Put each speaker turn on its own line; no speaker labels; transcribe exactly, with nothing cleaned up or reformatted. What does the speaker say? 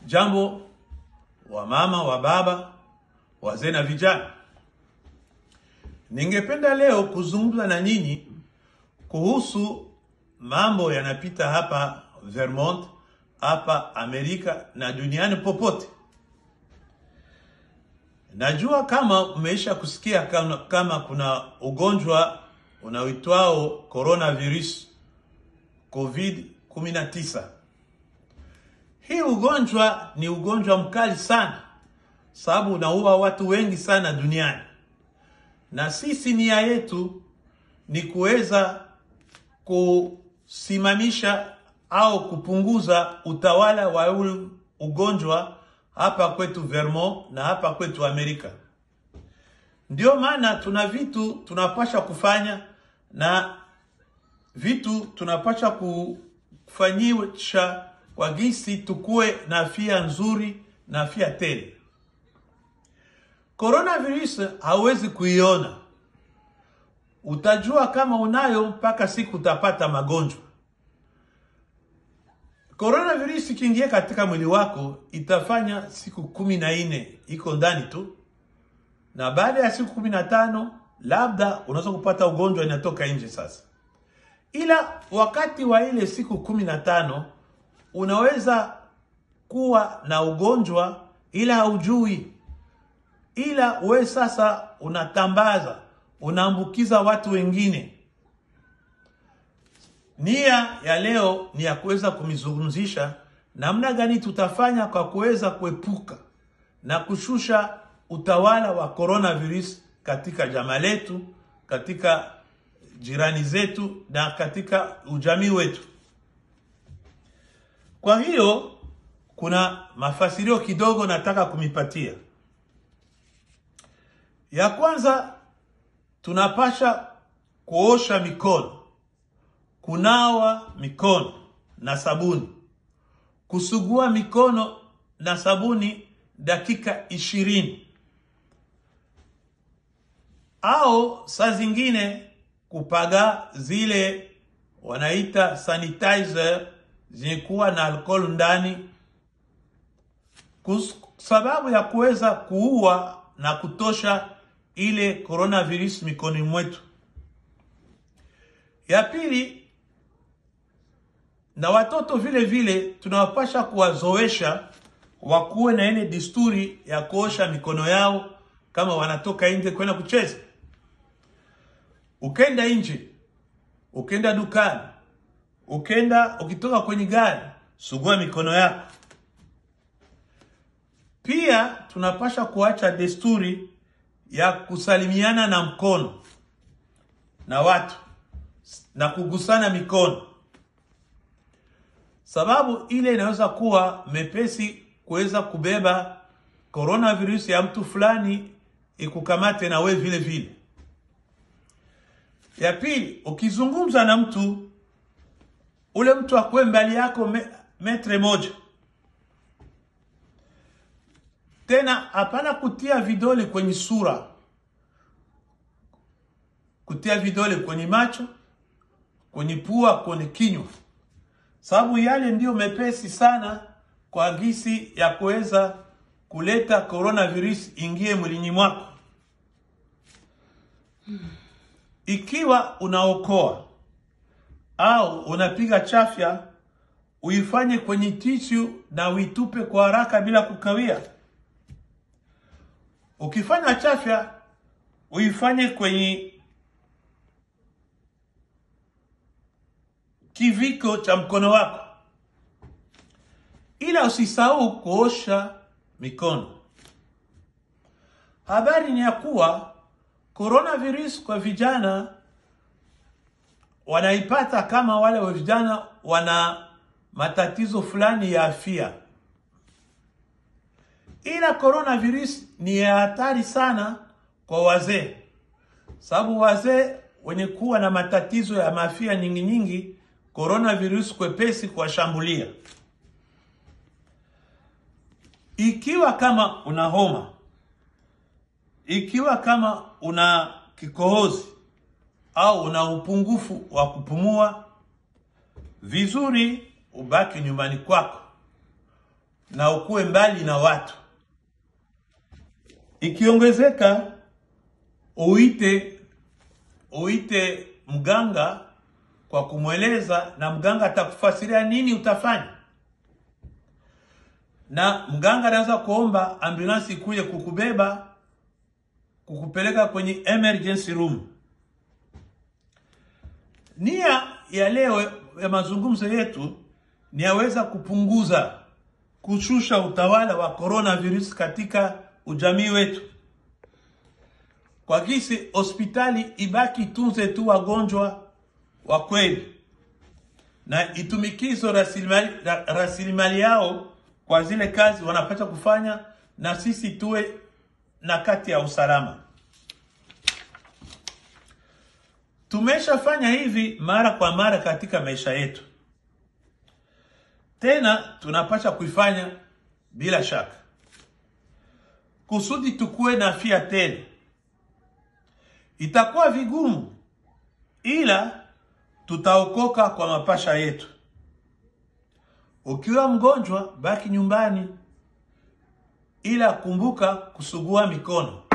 Jambo wa mama, wa baba, wazee na vijana. Ningependa leo kuzungumza na nyinyi kuhusu mambo yanapita hapa Vermont, hapa Amerika na duniani popote. Najua kama umeisha kusikia kama, kama kuna ugonjwa unaoitwao coronavirus COVID kumi na tisa. Hii ugonjwa ni ugonjwa mkali sana, sababu unaua watu wengi sana duniani. Na sisi nia yetu ni kuweza kusimamisha au kupunguza utawala wa ule ugonjwa hapa kwetu Vermont na hapa kwetu Amerika. Ndio maana tuna vitu tunapasha kufanya na vitu tunapasha kufanyisha kwa gisi tukue na afya nzuri na afya tele. Coronavirus hauwezi kuiona. Utajua kama unayo mpaka siku utapata magonjwa. Coronavirus ikiingia katika mwili wako itafanya siku kumi na nne iko ndani tu. Na baada ya siku kumi na tano labda unaweza kupata ugonjwa inatoka nje sasa. Ila wakati wa ile siku kumi na tano unaweza kuwa na ugonjwa ila haujui. Ila we sasa unatambaza, unaambukiza watu wengine. Nia ya leo ni ya kuweza kumizungumzisha namna gani tutafanya kwa kuweza kuepuka na kushusha utawala wa coronavirus katika jamaa letu, katika jirani zetu na katika ujamii wetu. Kwa hiyo kuna mafasirio kidogo nataka kumipatia. Ya kwanza, tunapasha kuosha mikono, kunawa mikono na sabuni, kusugua mikono na sabuni dakika ishirini. Au saa zingine kupaga zile wanaita sanitizer zikuwa na alcohol ndani, sababu ya kuweza kuua na kutosha ile coronavirus mikoni mwetu. Ya pili, na watoto vile vile tunawapasha kuwazoesha wakuwe na ile desturi ya kuosha mikono yao kama wanatoka nje kwenda kucheza. Ukenda nje, ukenda dukani, ukenda ukitoka kwenye gari, sugua mikono yako. Pia tunapasha kuacha desturi ya kusalimiana na mkono na watu na kugusana mikono, sababu ile inaweza kuwa mepesi kuweza kubeba coronavirus ya mtu fulani ikukamate na we vile vile. Ya pili, ukizungumza na mtu, ule mtu akwe mbali yako me, metre moja. Tena hapana kutia vidole kwenye sura, kutia vidole kwenye macho, kwenye pua, kwenye kinywa, sababu yale ndio mepesi sana kwa gisi ya kuweza kuleta coronavirus ingie mwilini mwako. Ikiwa unaokoa au unapiga chafya, uifanye kwenye tissue na uitupe kwa haraka bila kukawia. Ukifanya chafya, uifanye kwenye kiviko cha mkono wako. Ila usisahau kuosha mikono. Habari ni ya kuwa coronavirus kwa vijana wanaipata kama wale wa vijana wana matatizo fulani ya afya. Ila coronavirus ni hatari sana kwa wazee, sababu wazee wenye kuwa na matatizo ya afya nyingi nyingi, coronavirus kwepesi kuwashambulia. Ikiwa kama una homa, ikiwa kama una kikohozi au una upungufu wa kupumua vizuri, ubaki nyumbani kwako. na ukue mbali na watu. Ikiongezeka, uite uite mganga kwa kumweleza, na mganga atakufasiria nini utafanya. Na mganga anaweza kuomba ambulance ikuje kukubeba, kukupeleka kwenye emergency room. Nia ya leo ya mazungumzo yetu ni yaweza kupunguza, kushusha utawala wa coronavirus katika ujamii wetu. Kwa kisi hospitali ibaki tunze tu wagonjwa wa kweli, na itumikizo rasilimali, rasilimali yao kwa zile kazi wanapata kufanya, na sisi tuwe na kati ya usalama. Tumeshafanya hivi mara kwa mara katika maisha yetu. Tena tunapaswa kuifanya bila shaka, kusudi tukue na afya tele. Itakuwa vigumu, ila tutaokoka kwa mapasha yetu. Ukiwa mgonjwa, baki nyumbani, ila kumbuka kusugua mikono.